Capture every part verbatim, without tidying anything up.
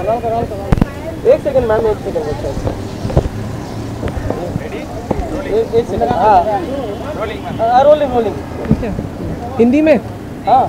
एक second ma'am, एक second एक सेकंड हाँ रोलिंग रोलिंग ठीक है। हिंदी में हाँ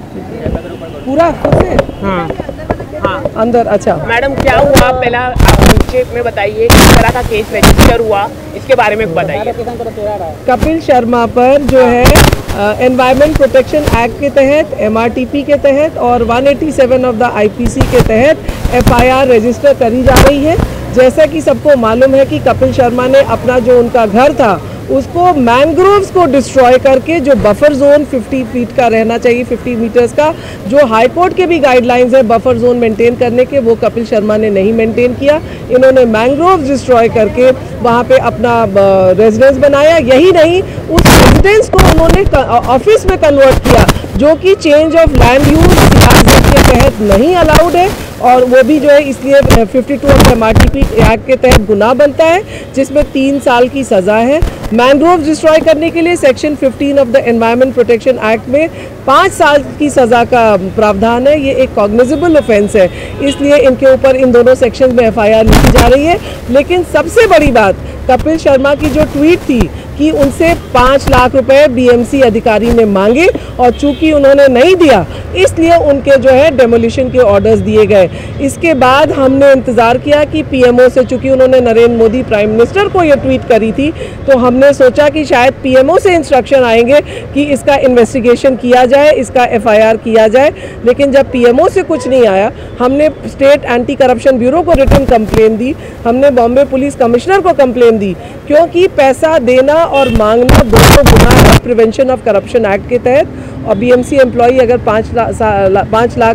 पूरा खुद से हाँ हाँ अंदर। अच्छा मैडम, क्या हुआ पहला आप संक्षेप में बताइए, किस तरह का केस रजिस्टर हुआ, इसके बारे में बताइए। कपिल शर्मा पर जो है एनवायरमेंट प्रोटेक्शन एक्ट के तहत, एम आर टी पी के तहत और एक सौ सत्तासी of the I P C के तहत एफ आई आर रजिस्टर करी जा रही है। जैसा कि सबको मालूम है कि कपिल शर्मा ने अपना जो उनका घर था उसको मैंग्रोव्स को डिस्ट्रॉय करके, जो बफर जोन पचास फीट का रहना चाहिए, पचास मीटर्स का, जो हाई कोर्ट के भी गाइडलाइंस है बफर जोन मेंटेन करने के, वो कपिल शर्मा ने नहीं मेंटेन किया। इन्होंने मैंग्रोव्स डिस्ट्रॉय करके वहाँ पे अपना रेजिडेंस बनाया। यही नहीं, उस रेजिडेंस को उन्होंने ऑफिस में कन्वर्ट किया, जो कि चेंज ऑफ लैंड यूज के तहत नहीं अलाउड है, और वो भी जो है इसलिए बावन of M R T P act के तहत गुनाह बनता है, जिसमें तीन साल की सज़ा है। मैंग्रोव डिस्ट्रॉय करने के लिए सेक्शन पंद्रह of the environment protection act में पाँच साल की सज़ा का प्रावधान है। ये एक कॉग्निजेबल ऑफेंस है, इसलिए इनके ऊपर इन दोनों सेक्शन में एफ आई आर लिखी जा रही है। लेकिन सबसे बड़ी बात, कपिल शर्मा की जो ट्वीट थी कि उनसे पाँच लाख रुपए बी एम सी अधिकारी ने मांगे, और चूंकि उन्होंने नहीं दिया इसलिए उनके जो है डेमोलिशन के ऑर्डर्स दिए गए। इसके बाद हमने इंतज़ार किया कि पी एम ओ से, चूंकि उन्होंने नरेंद्र मोदी प्राइम मिनिस्टर को ये ट्वीट करी थी, तो हमने सोचा कि शायद पी एम ओ से इंस्ट्रक्शन आएंगे कि इसका इन्वेस्टिगेशन किया जाए, इसका एफ आई आर किया जाए। लेकिन जब पी एम ओ से कुछ नहीं आया, हमने स्टेट एंटी करप्शन ब्यूरो को रिटन कंप्लेन दी, हमने बॉम्बे पुलिस कमिश्नर को कंप्लेन दी, क्योंकि पैसा देना और मांगना दोनों गुनाह है प्रिवेंशन ऑफ करप्शन एक्ट के तहत। और बी एम सी एम्प्लॉई अगर पाँच लाख पाँच लाख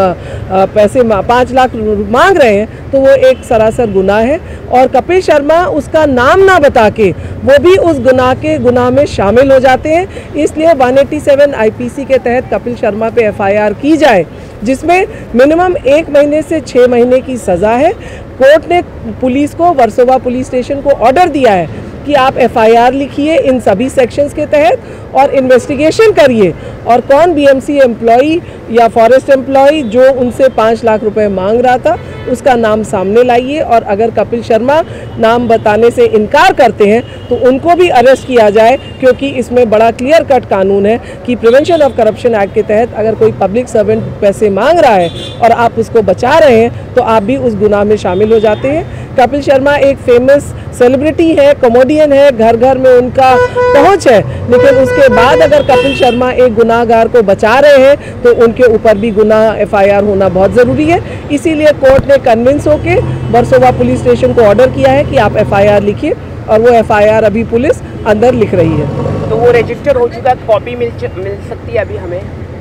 पैसे पाँच लाख मांग रहे हैं तो वो एक सरासर गुनाह है, और कपिल शर्मा उसका नाम ना बता के वो भी उस गुनाह के गुनाह में शामिल हो जाते हैं। इसलिए एक सौ सत्तासी आई पी सी के तहत कपिल शर्मा पे एफ आई आर की जाए, जिसमें मिनिमम एक महीने से छः महीने की सज़ा है। कोर्ट ने पुलिस को, वर्सोवा पुलिस स्टेशन को ऑर्डर दिया है कि आप एफ आई आर लिखिए इन सभी सेक्शंस के तहत और इन्वेस्टिगेशन करिए, और कौन बी एम सी एम्प्लॉई या फॉरेस्ट एम्प्लॉई जो उनसे पाँच लाख रुपए मांग रहा था उसका नाम सामने लाइए, और अगर कपिल शर्मा नाम बताने से इनकार करते हैं तो उनको भी अरेस्ट किया जाए, क्योंकि इसमें बड़ा क्लियर कट कानून है कि प्रिवेंशन ऑफ करप्शन एक्ट के तहत अगर कोई पब्लिक सर्वेंट पैसे मांग रहा है और आप उसको बचा रहे हैं तो आप भी उस गुनाह में शामिल हो जाते हैं। कपिल शर्मा एक फेमस सेलिब्रिटी है, कॉमेडियन है, घर घर में उनका पहुंच है, लेकिन उसके बाद अगर कपिल शर्मा एक गुनाहगार को बचा रहे हैं तो उनके ऊपर भी गुनाह एफ आई आर होना बहुत ज़रूरी है। इसीलिए कोर्ट ने कन्विंस होके वर्सोवा पुलिस स्टेशन को ऑर्डर किया है कि आप एफ आई आर लिखिए, और वो एफ आई आर अभी पुलिस अंदर लिख रही है। तो वो रजिस्टर हो चुका, कॉपी मिल मिल सकती है अभी हमें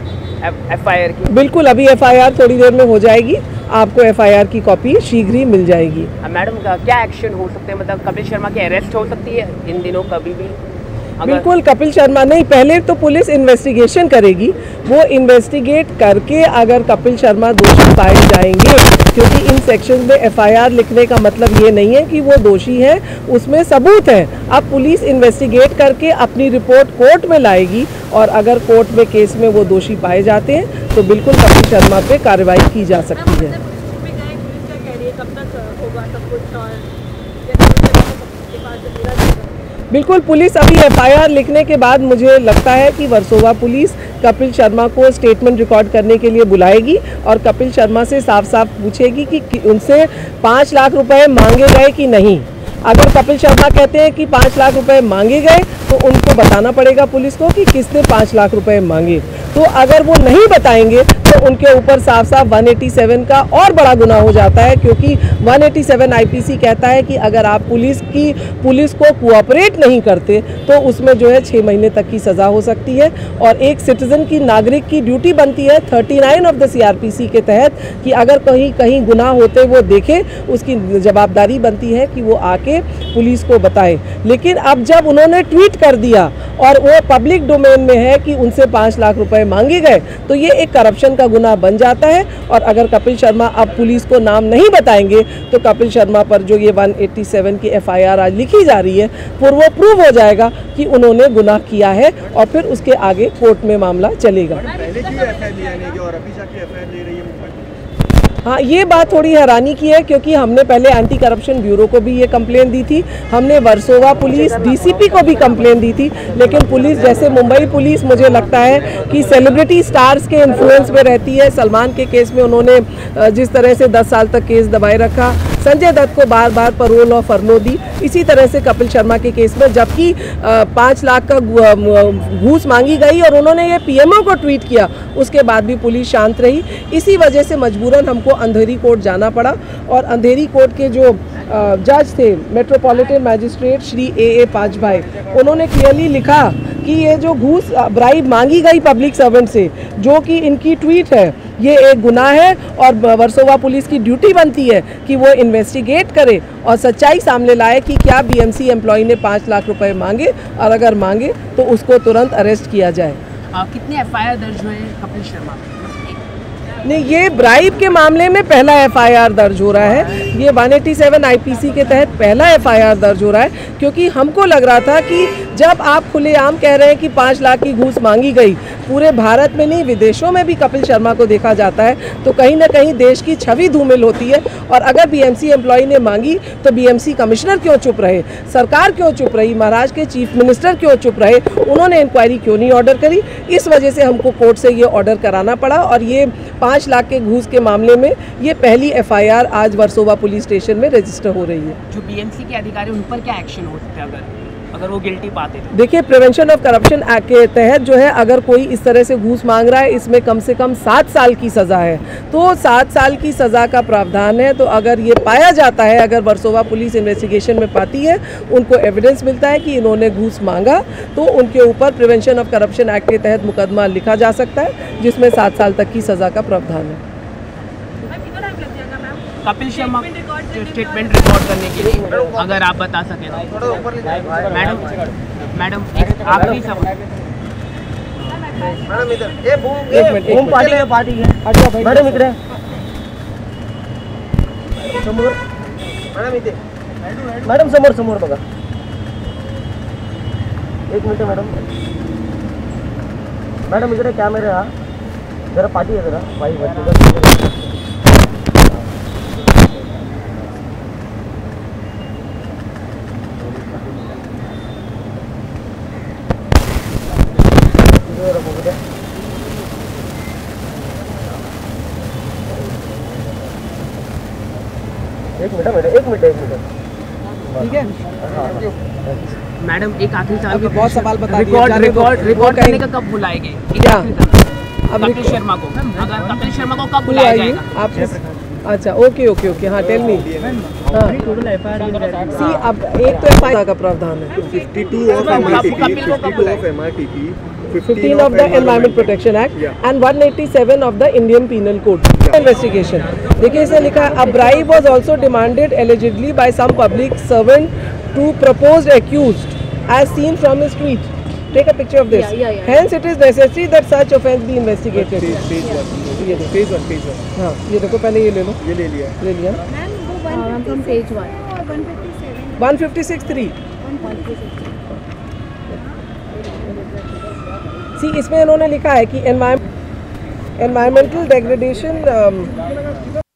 एफ आई आर की? बिल्कुल, अभी एफ आई आर थोड़ी देर में हो जाएगी, आपको एफ आई आर की कॉपी शीघ्र ही मिल जाएगी। मैडम, क्या एक्शन हो सकते हैं, मतलब कपिल शर्मा की अरेस्ट हो सकती है इन दिनों कभी भी? बिल्कुल, कपिल शर्मा नहीं, पहले तो पुलिस इन्वेस्टिगेशन करेगी, वो इन्वेस्टिगेट करके अगर कपिल शर्मा दोषी पाए जाएंगे, क्योंकि इन सेक्शन में एफ आई आर लिखने का मतलब ये नहीं है कि वो दोषी है, उसमें सबूत है। अब पुलिस इन्वेस्टिगेट करके अपनी रिपोर्ट कोर्ट में लाएगी, और अगर कोर्ट में केस में वो दोषी पाए जाते हैं तो बिल्कुल कपिल शर्मा पे कार्रवाई की जा सकती है। बिल्कुल, पुलिस अभी एफ आई आर लिखने के बाद मुझे लगता है कि वर्सोवा पुलिस कपिल शर्मा को स्टेटमेंट रिकॉर्ड करने के लिए बुलाएगी, और कपिल शर्मा से साफ साफ पूछेगी कि, कि उनसे पाँच लाख रुपए मांगे गए कि नहीं। अगर कपिल शर्मा कहते हैं कि पाँच लाख रुपए मांगे गए तो उनको बताना पड़ेगा पुलिस को कि किसने पाँच लाख रुपए मांगे। तो अगर वो नहीं बताएंगे तो उनके ऊपर साफ साफ एक सौ सत्तासी का और बड़ा गुनाह हो जाता है, क्योंकि एक सौ सत्तासी आई पी सी कहता है कि अगर आप पुलिस की पुलिस को कोऑपरेट नहीं करते तो उसमें जो है छः महीने तक की सज़ा हो सकती है। और एक सिटीजन की, नागरिक की ड्यूटी बनती है उनतालीस of the C R P C के तहत कि अगर कहीं कहीं गुनाह होते वो देखे, उसकी जवाबदारी बनती है कि वो आके पुलिस को बताए। लेकिन अब जब उन्होंने ट्वीट कर दिया और वो पब्लिक डोमेन में है कि उनसे पाँच लाख रुपए मांगे गए, तो ये एक करप्शन का गुनाह बन जाता है। और अगर कपिल शर्मा अब पुलिस को नाम नहीं बताएंगे तो कपिल शर्मा पर जो ये एक सौ सत्तासी की एफ आई आर आज लिखी जा रही है, फिर वो प्रूव हो जाएगा कि उन्होंने गुनाह किया है, और फिर उसके आगे कोर्ट में मामला चलेगा। हाँ, ये बात थोड़ी हैरानी की है क्योंकि हमने पहले एंटी करप्शन ब्यूरो को भी ये कंप्लेन दी थी, हमने वर्सोवा पुलिस डीसीपी को भी कंप्लेन दी थी, लेकिन पुलिस जैसे मुंबई पुलिस मुझे लगता है कि सेलिब्रिटी स्टार्स के इन्फ्लुएंस में रहती है। सलमान के केस में उन्होंने जिस तरह से दस साल तक केस दबाए रखा, संजय दत्त को बार बार पैरोल और फरलो दी, इसी तरह से कपिल शर्मा के केस में जबकि पाँच लाख का घूस मांगी गई और उन्होंने ये पीएमओ को ट्वीट किया, उसके बाद भी पुलिस शांत रही। इसी वजह से मजबूरन हमको अंधेरी कोर्ट जाना पड़ा और अंधेरी कोर्ट के जो जज थे metropolitan magistrate Shri A A Panchbhai, उन्होंने क्लियरली लिखा कि ये जो घूस ब्राइब मांगी गई पब्लिक सर्वेंट से, जो कि इनकी ट्वीट है, ये एक गुनाह है और वर्सोवा पुलिस की ड्यूटी बनती है कि वो इन्वेस्टिगेट करे और सच्चाई सामने लाए कि क्या बीएमसी एम्प्लॉय ने पाँच लाख रुपए मांगे और अगर मांगे तो उसको तुरंत अरेस्ट किया जाए। आ, कितने एफ आई आर दर्ज हुए कपिल शर्मा? नहीं, ये ब्राइब के मामले में पहला एफआईआर दर्ज हो रहा है। ये एक सौ सत्तासी आईपीसी के तहत पहला एफआईआर दर्ज हो रहा है क्योंकि हमको लग रहा था कि जब आप खुलेआम कह रहे हैं कि पाँच लाख की घूस मांगी गई, पूरे भारत में नहीं विदेशों में भी कपिल शर्मा को देखा जाता है, तो कहीं ना कहीं देश की छवि धूमिल होती है। और अगर बीएमसी एम्प्लॉय ने मांगी तो बीएमसी कमिश्नर क्यों चुप रहे, सरकार क्यों चुप रही, महाराष्ट्र के चीफ मिनिस्टर क्यों चुप रहे, उन्होंने इंक्वायरी क्यों नहीं ऑर्डर करी? इस वजह से हमको कोर्ट से ये ऑर्डर कराना पड़ा और ये पाँच लाख के घूस के मामले में ये पहली एफआईआर आज वर्सोवा पुलिस स्टेशन में रजिस्टर हो रही है। जो बीएमसी के अधिकारी उन पर क्या एक्शन हो सकता है अगर अगर वो गिल्टी पाते तो? देखिए, प्रिवेंशन ऑफ करप्शन एक्ट के तहत जो है अगर कोई इस तरह से घूस मांग रहा है, इसमें कम से कम सात साल की सज़ा है, तो सात साल की सज़ा का प्रावधान है। तो अगर ये पाया जाता है, अगर वर्सोवा पुलिस इन्वेस्टिगेशन में पाती है, उनको एविडेंस मिलता है कि इन्होंने घूस मांगा, तो उनके ऊपर प्रिवेंशन ऑफ करप्शन एक्ट के तहत मुकदमा लिखा जा सकता है जिसमें सात साल तक की सज़ा का प्रावधान है। कपिल शर्मा जो स्टेटमेंट रिकॉर्ड करने के लिए अगर आप बता सकें तो। मैडम मैडम एक आखिरी सवाल। मैडम इधर ए बूम ए बूम पार्टी है पार्टी है हटो भाई मैडम इकडे समोर मैडम इथे मैडम समोर समोर बघा एक मिनिट मैडम मैडम इकडे कॅमेरा हा जरा पार्टी आहे जरा बाई वरती एक मिनट मैडम एक मिनट एक मिनट ठीक है मैडम, एक आखिरी सवाल। बहुत सवाल बता दिए। रिकॉर्ड रिकॉर्ड रिकॉर्ड करने का कब बुलाएंगे? क्या अब कपिल शर्मा को अगर कपिल शर्मा को कब बुलाया जाएगा? आप अच्छा ओके ओके ओके हाँ टेल मी। हाँ सी अब एक तो एफआईआर का प्रावधान है, fifteen of the Environment Protection Act and one eighty-seven of the Indian Penal Code. Investigation. देखिए इसे लिखा है, a bribe was also demanded allegedly by some public servant to proposed accused as seen from his tweet. Take a picture of this. Yeah, yeah, yeah. Hence it is necessary that such offence be investigated. Phase one. ये देखो Phase one. Phase one. हाँ ये देखो पहले ये ले लो, ये ले लिया। ले लिया I'm from page one. one fifty-six three. सी इसमें इन्होंने लिखा है कि एनवायरमेंटल डेग्रेडेशन